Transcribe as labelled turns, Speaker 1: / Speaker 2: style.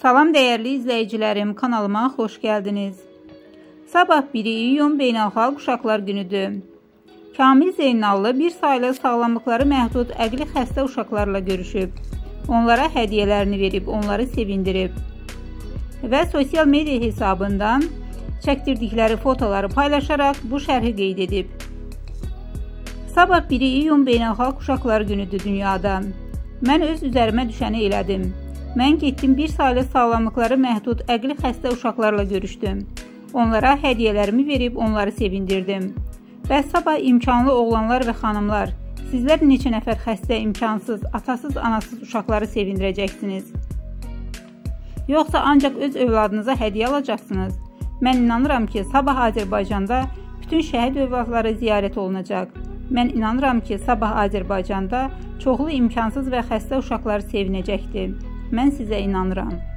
Speaker 1: Salam dəyərli izləyicilərim, kanalıma xoş gəldiniz. Sabah 1 iyun Beynəlxalq Uşaqlar Günüdür. Kamil Zeynallı bir saylı sağlamlıqları məhdud əqli xəstə uşaqlarla görüşüb. Onlara hədiyyələrini verib, onları sevindirib. Və sosial media hesabından çəkdirdikləri fotoları paylaşaraq bu şərhi qeyd edib. Sabah 1 iyun Beynəlxalq Uşaqlar Günüdür dünyada. Mən öz üzərimə düşəni elədim. Mən getdim bir saylı sağlamlıqları məhdud əqli xəstə uşaqlarla görüşdüm. Onlara hədiyyələrimi verib onları sevindirdim. Bəs sabah imkanlı oğlanlar və xanımlar, sizlər neçə nəfər xəstə, imkansız, atasız, anasız uşaqları sevindirəcəksiniz? Yoxsa ancaq öz övladınıza hədiyyə alacaqsınız? Mən inanıram ki, sabah Azərbaycanda bütün şəhid övladları ziyarət olunacaq. Mən inanıram ki, sabah Azərbaycanda çoxlu imkansız və xəstə uşaqlar sevinəcəkdir. Mən sizə inanıram.